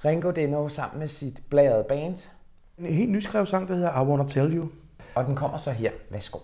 Ringo Dino sammen med sit bladrede band. En helt nyskrevet sang, der hedder I Wanna Tell You. Og den kommer så her. Værsgo.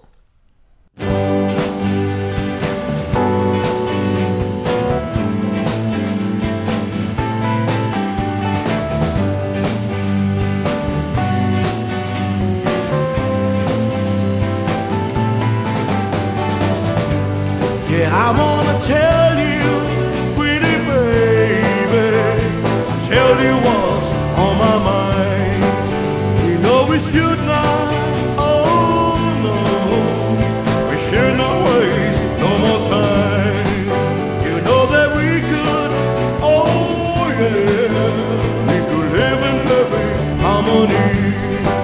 Yeah, I wanna tell you, pretty baby, tell you what's on my mind. We know we should not, oh no, we should not waste no more time. You know that we could, oh yeah, we could live in perfect harmony.